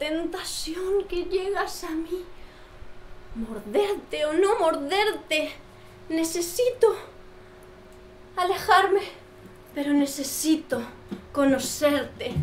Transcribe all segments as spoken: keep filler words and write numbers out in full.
tentación que llegas a mí. Morderte o no morderte. Necesito alejarme, pero necesito conocerte.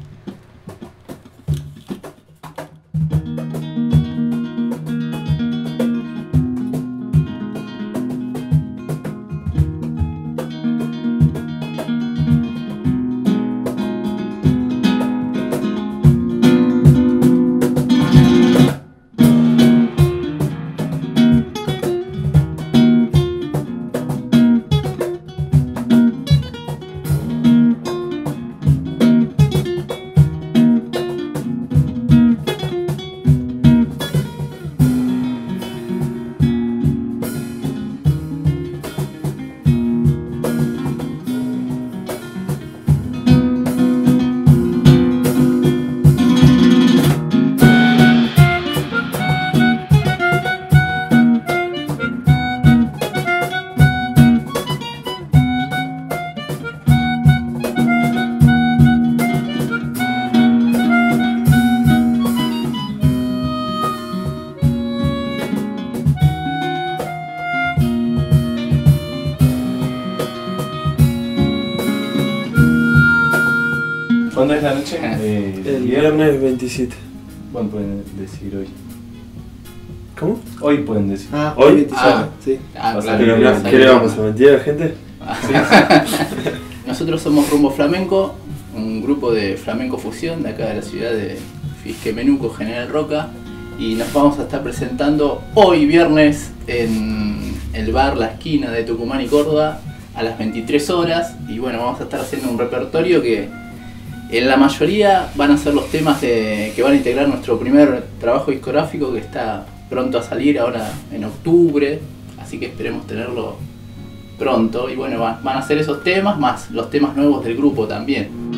¿Cuándo es la noche? Eh, el viernes veintisiete. Bueno, pueden decir hoy. ¿Cómo? Hoy pueden decir. Ah, hoy veintisiete, ah, sí. Ah, O sea, claro, Pero, claro, ¿qué le vamos a mentir a la gente? Sí. Nosotros somos Rumbo Flamenco, un grupo de flamenco fusión de acá de la ciudad de Fisquemenuco, General Roca, y nos vamos a estar presentando hoy viernes en el bar La Esquina de Tucumán y Córdoba a las veintitrés horas, y bueno, vamos a estar haciendo un repertorio que en la mayoría van a ser los temas de, que van a integrar nuestro primer trabajo discográfico, que está pronto a salir ahora en octubre, así que esperemos tenerlo pronto. Y bueno, van, van a ser esos temas más los temas nuevos del grupo también.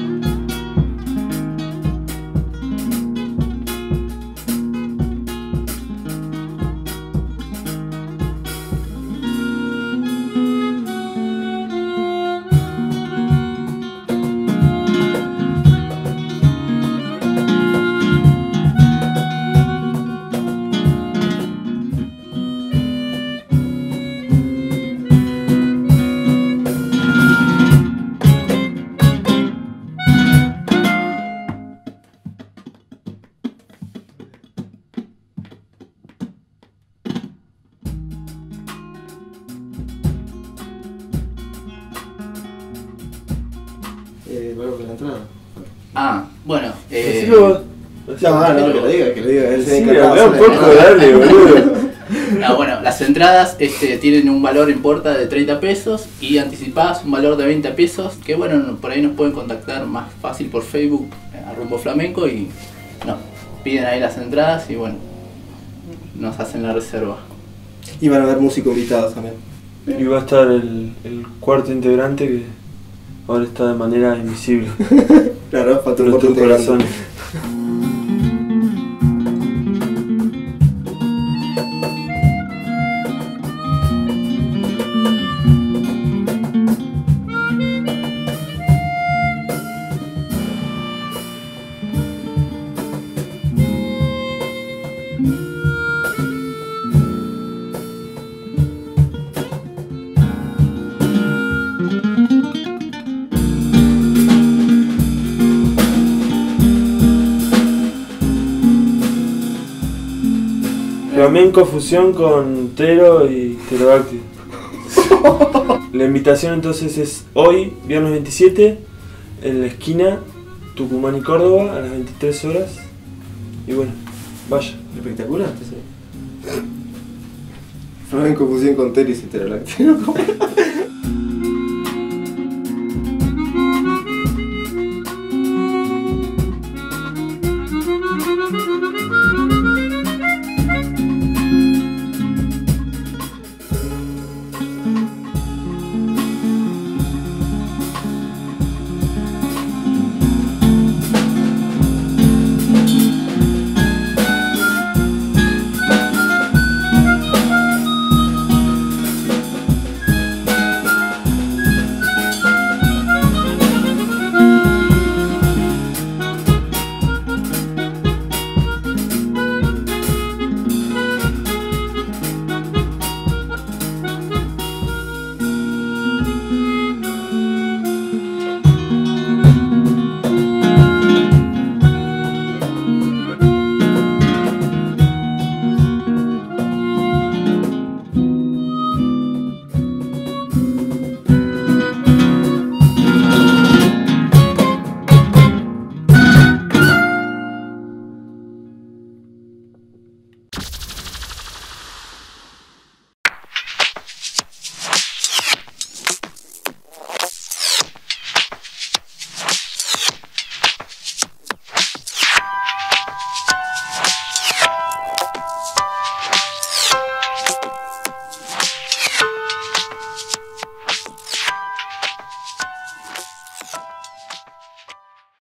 Eh, luego de la entrada. Ah, bueno, eh, Decilo. No, no, que lo diga, que lo diga. Él se Sí, encargaba habla un solo de- poco, dale, boludo. no, bueno, las entradas este, tienen un valor en puerta de treinta pesos y anticipadas un valor de veinte pesos, que bueno, por ahí nos pueden contactar más fácil por Facebook a Rumbo Flamenco y no, piden ahí las entradas y bueno, nos hacen la reserva. Y van a haber músicos invitados también. Y va a estar el, el cuarto integrante que ahora está de manera invisible. Claro, falta un Pero corte tu corazón. Flamenco fusión con Tero y Pterodáctilo. La invitación entonces es hoy, viernes veintisiete, en la esquina Tucumán y Córdoba a las veintitrés horas. Y bueno, vaya. Espectacular. Flamenco fusión con Teris y Pterodáctilo.